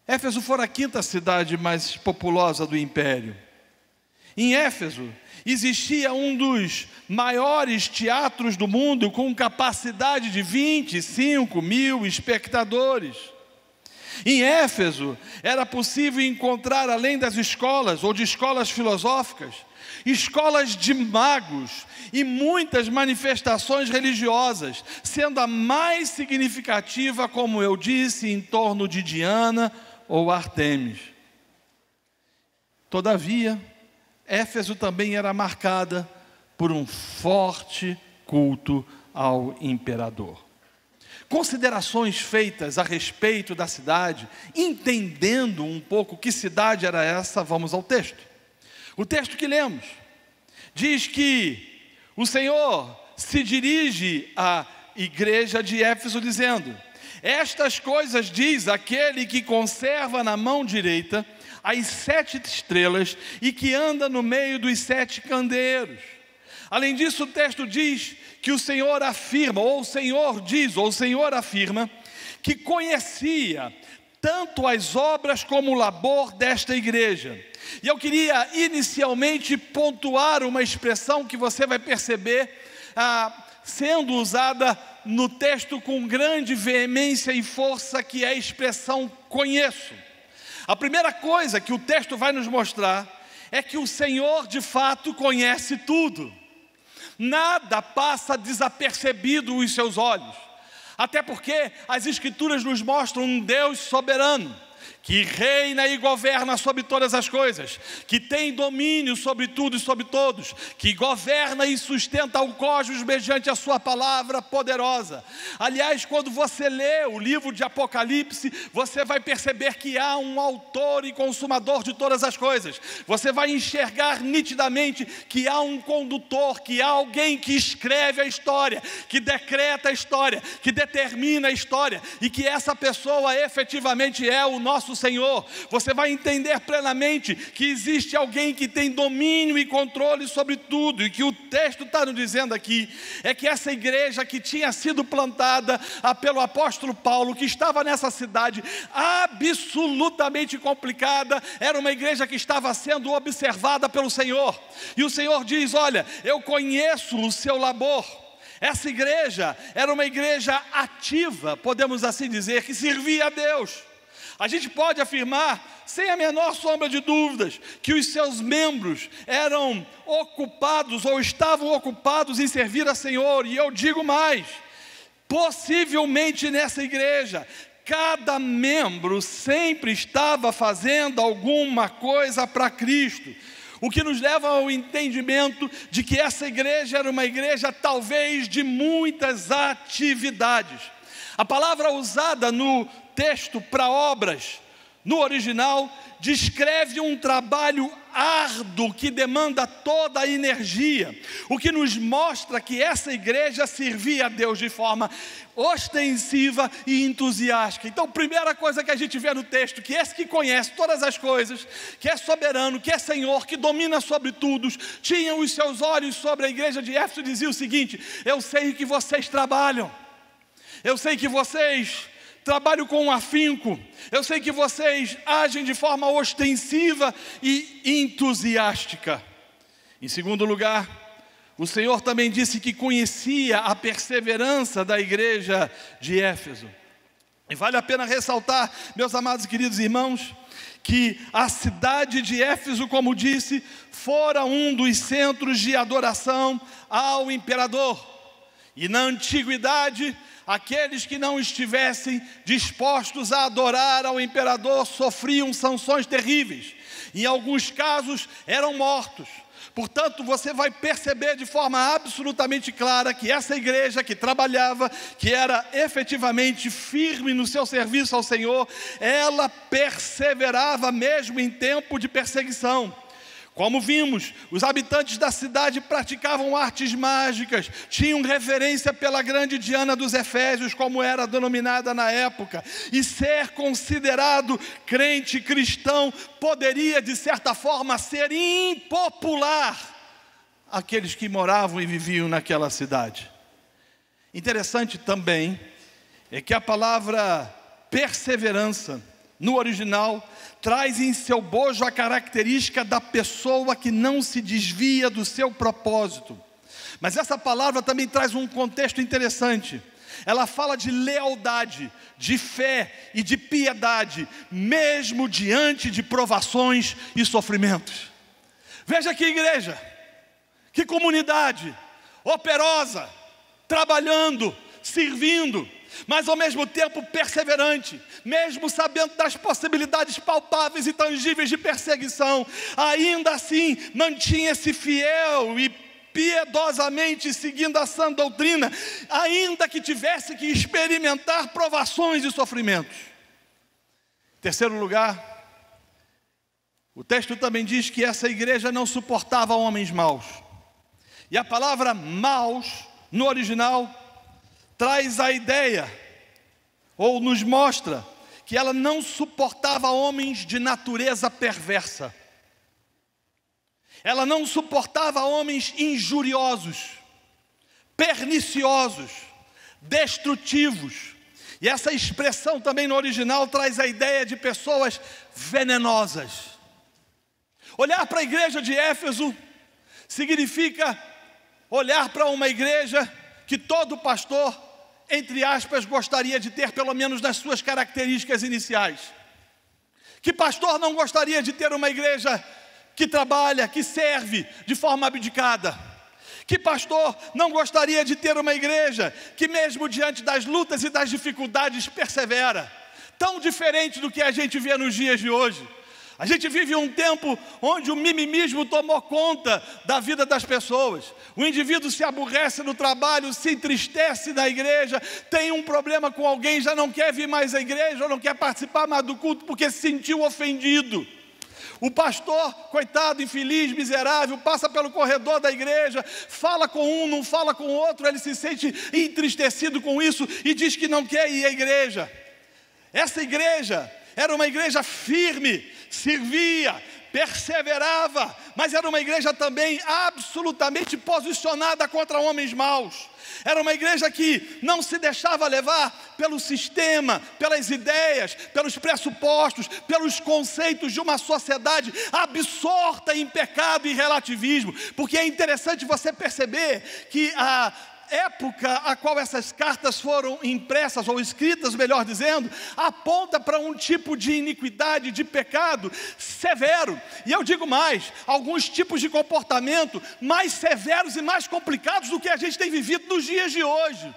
Éfeso fora a quinta cidade mais populosa do império. Em Éfeso existia um dos maiores teatros do mundo, com capacidade de 25 mil espectadores. Em Éfeso era possível encontrar, além das escolas ou de escolas filosóficas, escolas de magos e muitas manifestações religiosas, sendo a mais significativa, como eu disse, em torno de Diana ou Ártemis. Todavia, Éfeso também era marcada por um forte culto ao imperador. Considerações feitas a respeito da cidade, entendendo um pouco que cidade era essa, vamos ao texto. O texto que lemos diz que o Senhor se dirige à igreja de Éfeso dizendo: estas coisas diz aquele que conserva na mão direita as 7 estrelas e que anda no meio dos 7 candeeiros. Além disso, o texto diz que o Senhor afirma, ou o Senhor diz, ou o Senhor afirma, que conhecia tanto as obras como o labor desta igreja. E eu queria inicialmente pontuar uma expressão que você vai perceber sendo usada no texto com grande veemência e força, que é a expressão conheço. A primeira coisa que o texto vai nos mostrar é que o Senhor de fato conhece tudo. Nada passa desapercebido aos seus olhos, até porque as Escrituras nos mostram um Deus soberano, que reina e governa sobre todas as coisas, que tem domínio sobre tudo e sobre todos, que governa e sustenta o cosmos mediante a sua palavra poderosa. Aliás, quando você lê o livro de Apocalipse, você vai perceber que há um autor e consumador de todas as coisas. Você vai enxergar nitidamente que há um condutor, que há alguém que escreve a história, que decreta a história, que determina a história, e que essa pessoa efetivamente é o nosso Senhor. Você vai entender plenamente que existe alguém que tem domínio e controle sobre tudo, e que o texto está nos dizendo aqui é que essa igreja que tinha sido plantada pelo apóstolo Paulo, que estava nessa cidade absolutamente complicada, era uma igreja que estava sendo observada pelo Senhor, e o Senhor diz: olha, eu conheço o seu labor. Essa igreja era uma igreja ativa, podemos assim dizer, que servia a Deus. A gente pode afirmar, sem a menor sombra de dúvidas, que os seus membros eram ocupados ou estavam ocupados em servir a Senhor. E eu digo mais, possivelmente nessa igreja, cada membro sempre estava fazendo alguma coisa para Cristo, o que nos leva ao entendimento de que essa igreja era uma igreja talvez de muitas atividades. A palavra usada no texto para obras, no original, descreve um trabalho árduo que demanda toda a energia, o que nos mostra que essa igreja servia a Deus de forma ostensiva e entusiástica. Então, primeira coisa que a gente vê no texto, que esse que conhece todas as coisas, que é soberano, que é Senhor, que domina sobre tudo, tinha os seus olhos sobre a igreja de Éfeso e dizia o seguinte: eu sei que vocês trabalham, eu sei que vocês trabalham com afinco, eu sei que vocês agem de forma ostensiva e entusiástica. Em segundo lugar, o Senhor também disse que conhecia a perseverança da igreja de Éfeso. E vale a pena ressaltar, meus amados e queridos irmãos, que a cidade de Éfeso, como disse, fora um dos centros de adoração ao imperador. E na antiguidade, aqueles que não estivessem dispostos a adorar ao imperador sofriam sanções terríveis. Em alguns casos eram mortos. Portanto, você vai perceber de forma absolutamente clara que essa igreja que trabalhava, que era efetivamente firme no seu serviço ao Senhor, ela perseverava mesmo em tempo de perseguição. Como vimos, os habitantes da cidade praticavam artes mágicas, tinham reverência pela grande Diana dos Efésios, como era denominada na época, e ser considerado crente cristão poderia, de certa forma, ser impopular àqueles que moravam e viviam naquela cidade. Interessante também é que a palavra perseverança, no original, traz em seu bojo a característica da pessoa que não se desvia do seu propósito. Mas essa palavra também traz um contexto interessante. Ela fala de lealdade, de fé e de piedade, mesmo diante de provações e sofrimentos. Veja que igreja, que comunidade operosa, trabalhando, servindo, mas ao mesmo tempo perseverante, mesmo sabendo das possibilidades palpáveis e tangíveis de perseguição, ainda assim mantinha-se fiel e piedosamente seguindo a sã doutrina, ainda que tivesse que experimentar provações e sofrimentos. Em terceiro lugar, o texto também diz que essa igreja não suportava homens maus. E a palavra maus, no original, traz a ideia, ou nos mostra, que ela não suportava homens de natureza perversa. Ela não suportava homens injuriosos, perniciosos, destrutivos. E essa expressão também no original traz a ideia de pessoas venenosas. Olhar para a igreja de Éfeso significa olhar para uma igreja que todo pastor, entre aspas, gostaria de ter, pelo menos nas suas características iniciais. Que pastor não gostaria de ter uma igreja que trabalha, que serve de forma abdicada? Que pastor não gostaria de ter uma igreja que mesmo diante das lutas e das dificuldades persevera? Tão diferente do que a gente vê nos dias de hoje. A gente vive um tempo onde o mimimismo tomou conta da vida das pessoas. O indivíduo se aborrece no trabalho, se entristece na igreja, tem um problema com alguém, já não quer vir mais à igreja, ou não quer participar mais do culto porque se sentiu ofendido. O pastor, coitado, infeliz, miserável, passa pelo corredor da igreja, fala com um, não fala com o outro, ele se sente entristecido com isso e diz que não quer ir à igreja. Essa igreja era uma igreja firme, servia, perseverava, mas era uma igreja também absolutamente posicionada contra homens maus. Era uma igreja que não se deixava levar pelo sistema, pelas ideias, pelos pressupostos, pelos conceitos de uma sociedade absorta em pecado e relativismo. Porque é interessante você perceber que a época a qual essas cartas foram impressas, ou escritas, melhor dizendo, aponta para um tipo de iniquidade, de pecado severo. E eu digo mais, alguns tipos de comportamento mais severos e mais complicados do que a gente tem vivido nos dias de hoje.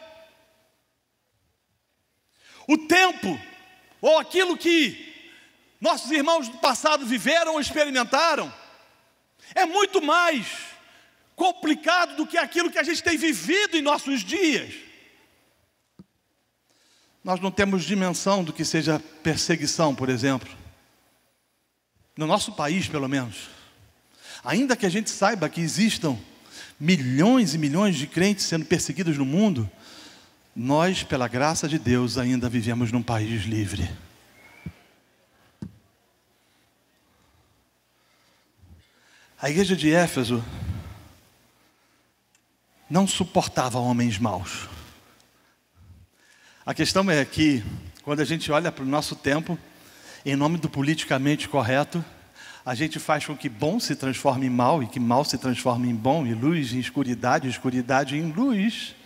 O tempo, ou aquilo que nossos irmãos do passado viveram ou experimentaram, é muito mais complicado do que aquilo que a gente tem vivido em nossos dias. Nós não temos dimensão do que seja perseguição, por exemplo. No nosso país, pelo menos. Ainda que a gente saiba que existam milhões e milhões de crentes sendo perseguidos no mundo, nós, pela graça de Deus, ainda vivemos num país livre. A igreja de Éfeso não suportava homens maus. A questão é que, quando a gente olha para o nosso tempo, em nome do politicamente correto, a gente faz com que bom se transforme em mal, e que mal se transforme em bom, e luz em escuridade, escuridade em luz.